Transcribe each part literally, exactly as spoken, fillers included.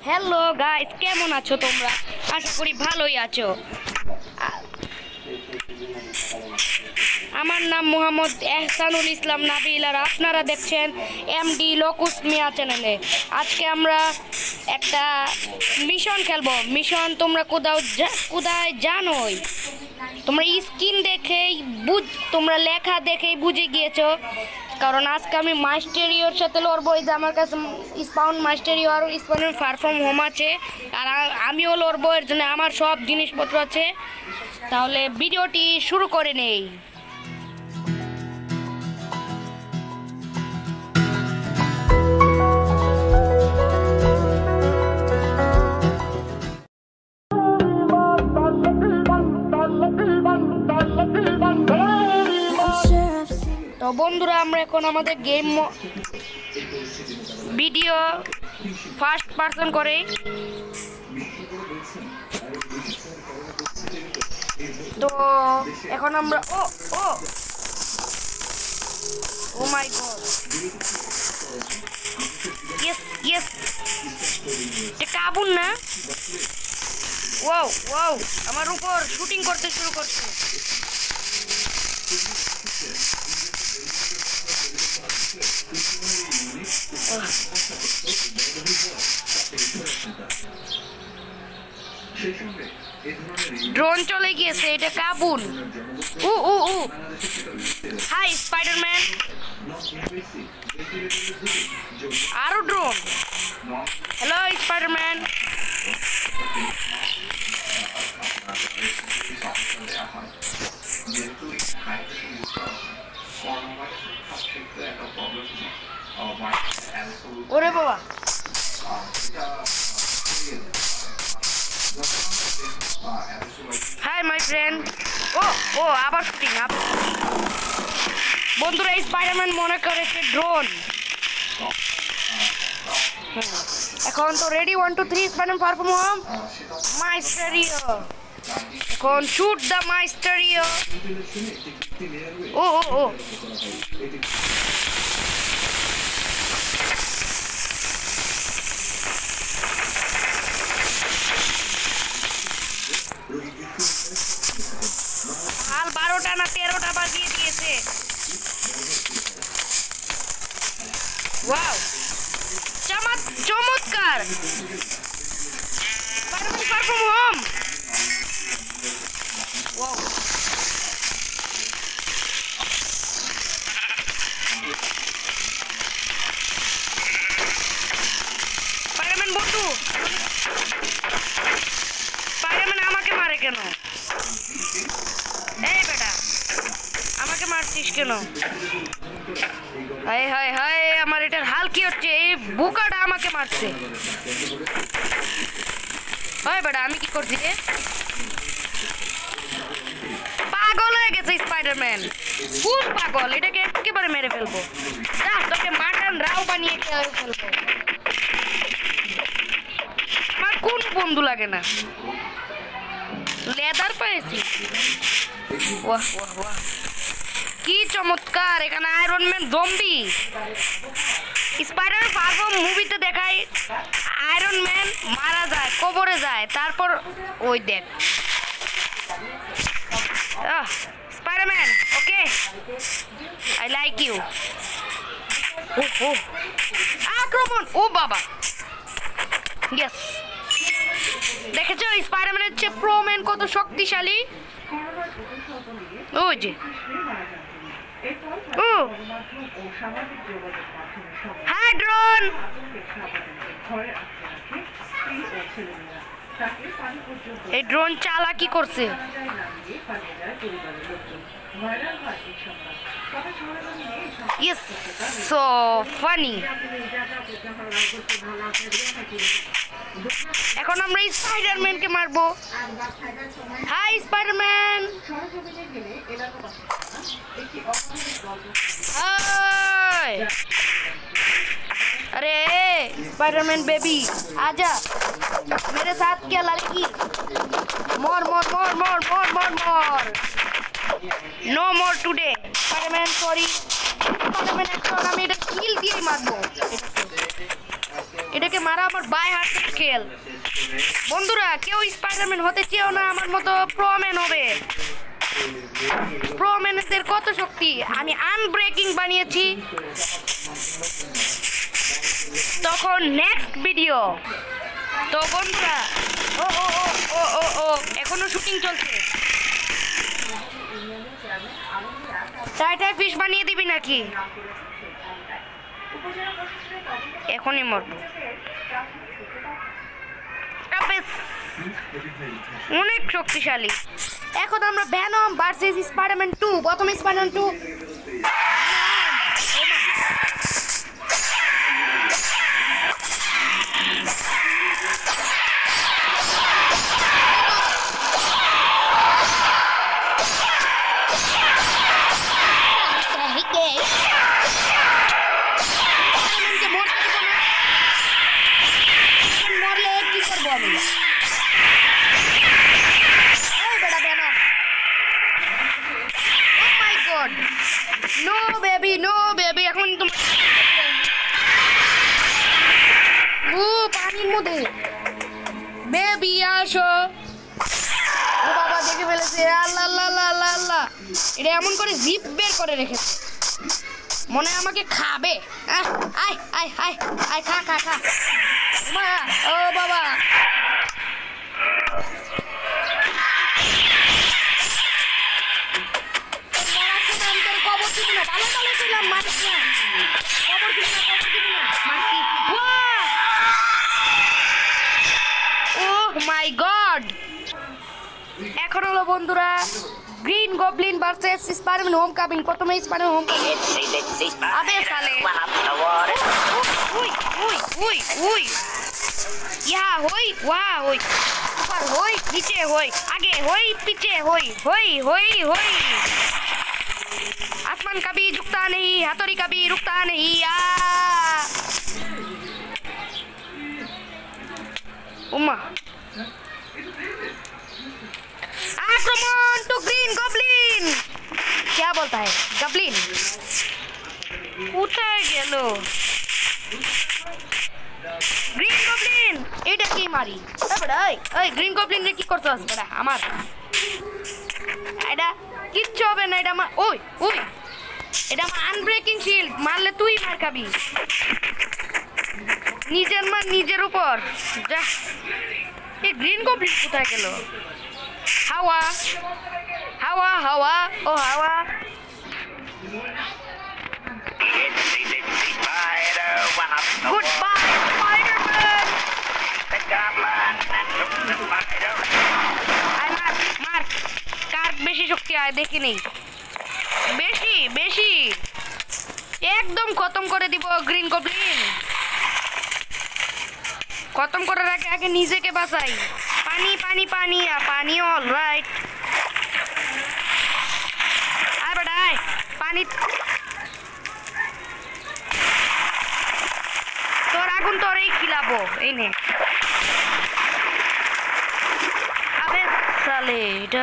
Hello guys, কেমন আছো তোমরা? আশা করি ভালোই আছো। আমার নাম মোহাম্মদ এহসানুল ইসলাম নাবিল, আর আপনারা দেখছেন এমডি লোকুস মিয়া চ্যানেলে। আজকে আমরা একটা মিশন খেলবো। মিশন তোমরা কোথাও কোথায় জানোই, তোমরা স্ক্রিন দেখেই বুঝ তোমরা লেখা দেখেই বুঝে গিয়েছো, কারণ আজকে আমি মাস্টারিওর সাথে লড়বো। এই যে আমার কাছে স্পাউন মাস্টারিও আর স্পাউন ফার ফ্রম হোম আছে, আর আমিও লড়বো, এর জন্য আমার সব জিনিসপত্র আছে। তাহলে ভিডিওটি শুরু করে নেই। তো বন্ধুরা, আমরা এখন আমাদের গেম ভিডিও ফার্স্ট পারসন করে তো এখন আমরা ও ও ও মাই গড, ইয়েস ইয়েস, এটা কাবুল না? ওয়াও ওয়াও, আমার উপর শুটিং করতে শুরু করছে। ড্রোন চলে গিয়েছে, এটা কাবুল। উ উ উ হাই স্পাইডারম্যান, আরো ড্রোন। Hello Spiderman. ওরে বাবা, হাই মাই ফ্রেন্ড। ও ও আবার শুটিং আপ। বন্ধুরা, স্পাইডারম্যান মনে করেছে ড্রোন। এখন তো ready, one two three, Spiderman far from home Mysterio. এখন শুট দ্য মাস্টারিও। ও ও ও হাল বারোটা না তেরোটা বাজিয়ে দিয়েছে। ওয়াও, চমৎকার। Spiderman far from home. Wow, Spiderman বন্ধু, স্পাইডারম্যান আমাকে মারে কেন? এই বেটা, আমাকে মারছিস কেন? হায় হায় হায়, আমার এটার হাল কি হচ্ছে? এই বুকাটা আমাকে মারছে। হয় বেটা, আমি কি করছি রে? পাগল হয়ে গেছে স্পাইডারম্যান, ফুল পাগল। এটাকে একেবারে মেরে ফেলবো। যা, তোকে মাটন রাও বানিয়ে খেয়ে ফেলবো। আমার কোন বন্ধু লাগে না, লেদার পেয়েছি। ওয়াহ ওয়াহ ওয়াহ, কি চমৎকার। এখানে iron man zombie. Spiderman far from মুভিতে দেখায় আয়রন ম্যান মারা যায়, কবরে যায়, তারপর ওই দেখ Spiderman. Okay, I like you. ও ও আক্রমণ, ও বাবা, ইয়েস। দেখেছো স্পাইডারম্যানের চেয়ে প্রো ম্যান কত শক্তিশালী? ওই যে, ও হাই ড্রোন। এই ড্রোন চালাকি করছে। Yes, so funny. এখন আমরা স্পাইডারম্যানকে মারবো। High Spiderman. हाय, अरे स्पाइडरमैन बेबी आजा, मेरे साथ क्या लड़की? More more more more more more more, no more today. Spiderman sorry, Spiderman এখন আমি এটা কিল দিয়ে মারবো। এটাকে মারা আমার বাই হার্টের খেল। বন্ধুরা কেউ স্পাইডারম্যান হতে চেও না আমার মতো প্রোম্যান হবে। প্রোম্যানদের কত শক্তি, আমি আনব্রেকিং বানিয়েছি। তখন নেক্সট ভিডিও। তো বন্ধুরা ও ও ও ও ও ও এখনো শুটিং চলছে। টাইটাই ফিশ বানিয়ে দিবি নাকি? এখনই মরবো। অনেক শক্তিশালী। এখন আমরা ভেনম ভার্সেস স্পাইডারম্যান টু। প্রথমে স্পাইডারম্যান টু মরলে কি করবো আমি? নো বেবি নো বেবি, এখন তোমার ও পানির মধ্যে বেবি আসো। ও বাবা দেখে ফেলেছে। আল্লাহ আল্লাহ আল্লাহ আল্লাহ, এটা এমন করে জিপ বের করে রেখেছে, মনে হয় আমাকে খাবে। আয় আয় আয় আয় আয় খা খা খা। মা ও বাবা মাই গড। এখন হলো বন্ধুরা Green Goblin versus Spiderman homecoming. প্রথমে স্পাইডারম্যান হোম কামিং। আবে সালে উই উই উই উই ইয়া হই ওয়া হই ऊपर হই নিচে হই आगे হই पीछे হই হই হই হই। आसमान कभी झुकता नहीं, हथौड़ी कभी रुकता नहीं। आ उम्मा आक्रमण टू ग्रीन गॉब्लिन। क्या बोलता है गॉब्लिन? কোথায় গেল গ্রিন গবলিন? এটা কি মারি বড়া? এই এই গ্রিন গবলিন রে কি করছস বড়া? আমার এটা কিচ্ছু হবে না। এটা আমার ওই ওই এটা আমার আনব্রেকিং শিল্ড, মারলে তুই মার খাবি। নিজের মার নিজের উপর যা। এই গ্রিন গবলিন কোথায় গেল? হাওয়া হাওয়া হাওয়া ও হাওয়া। Goodbye, Spider-Man. The Goblin and the Spider. আয় মার মার, কার বেশি শক্তি আয় দেখি নেই। বেশি বেশি একদম খতম করে দিব গ্রিন গবলিন। খতম করার আগে আগে নিজেকে বাঁচাই। পানি পানি পানি পানি অল রাইট। আয় বেটা আয় পানি। তোর আগুন তোরই খিলাবো। এই নে। আবে সালে এটা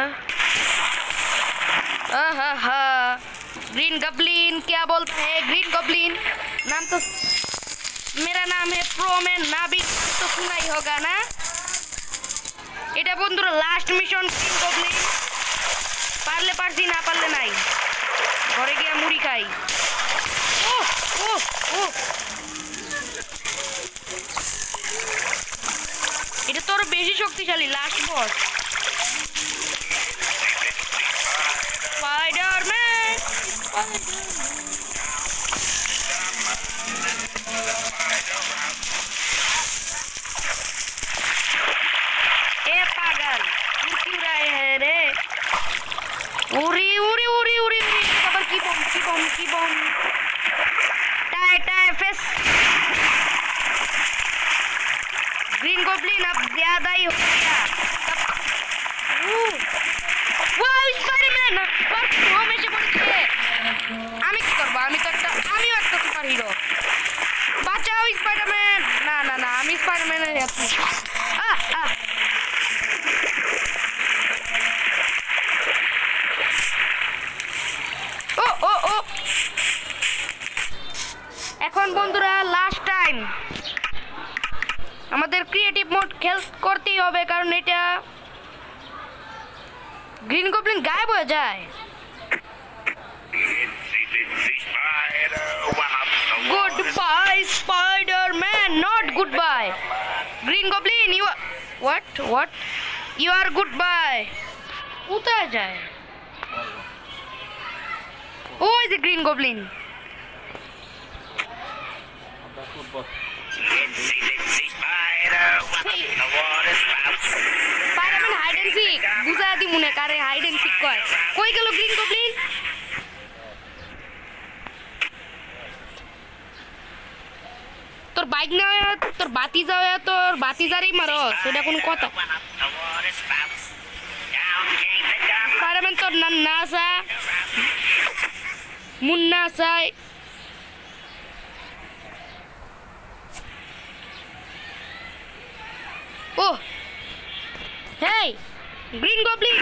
आहा हा। ग्रीन गॉब्लिन क्या बोलते हैं? ग्रीन गॉब्लिन नाम तो मेरा नाम है प्रोमैन नाबिल, तो सुना ही होगा ना। এটা বন্ধুরা লাস্ট মিশন গ্রিন গবলিন। পারলে পারছি, না পারলে নাই। ঘরে গিয়ে মুড়ি খাই। ও ও ও এটা তোর বেশি শক্তিশালী লাস্ট বস স্পাইডারম্যান। ए पागल तू क्यों रहे है रे? उरी उरी उरी उरी उरी खबर की बम की बम की बम टाई टाई फेस। ग्रीन गॉब्लिन अब ज्यादा ही हो गया। वाह स्पाइडरमैन पर हमेशा বলছে আমি কি করব? আমি তো একটা আমিও একটা সুপার হিরো। বাঁচাও স্পাইডারম্যান। না না না আমি স্পাইডারম্যানের আছি। আ আ ও ও ও এখন বন্ধুরা লাস্ট টাইম আমাদের ক্রিয়েটিভ মোড খেল করতেই হবে, কারণ এটা গ্রিন গবলিন গায়েব হয়ে যায়। Good bye Spiderman, not good bye Green Goblin. You what what you are good bye. কোথায় যায়? ওই যে Green Goblin. Spiderman hide and seek বুঝা দি মনে কারে হাইড এন্ড সিক কয়। কই গেল গ্রিন গবলিন? তোর বাইক না হয় তোর বাতি যাওয়া তোর বাতি যারেই মারো, সেটা কোনো কথা? স্পাইডারম্যান তোর নাম না আসা মুন্না আসাই। ও হেই গ্রিন গবলিন,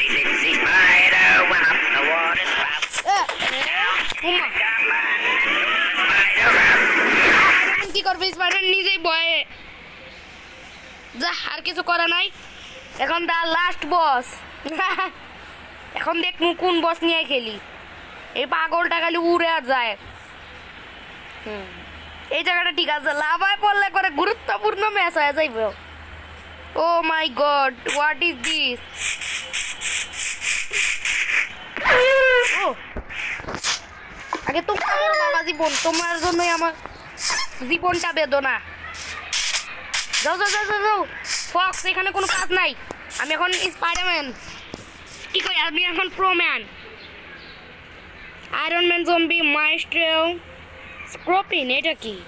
কি করবে স্পাইডারম্যান নিজেই ভয়ে। যা আর কিছু করা নাই, এখন দা লাস্ট বস। এখন দেখমু কোন বস নিয়ে খেলি। এই পাগলটা খালি উড়ে আর যায়। হুম এই জায়গাটা ঠিক আছে, লাভায় পড়লে করে গুরুত্বপূর্ণ ম্যাচ হয়ে যাইব। Oh my God, what is this? আগে তো আমার বাবা জীবন, তোমার জন্যই আমার জীবনটা বেদনা। যাও যাও যাও যাও যাও ফক্স, এখানে কোনো কাজ নাই। আমি এখন স্পাইডারম্যান, কি কই আমি এখন প্রোম্যান। Iron man, zombie, Maestro, Scorpion, এটা কি?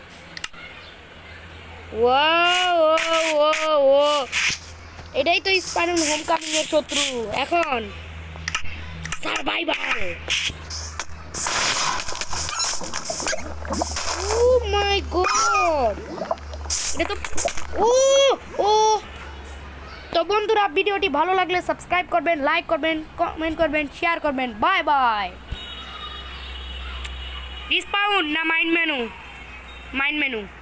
ও ও ও এটাই তো স্পাইডারম্যান হোমকামিং এর শত্রু। এখন সারভাইভাল। ও মাই গড, এটা তো ও ও তো বন্ধুরা, ভিডিওটি ভালো লাগলে সাবস্ক্রাইব করবেন, লাইক করবেন, কমেন্ট করবেন, শেয়ার করবেন। Bye bye. রিস্পাউন্ড না মাইন্ড মেনু? Mind menu.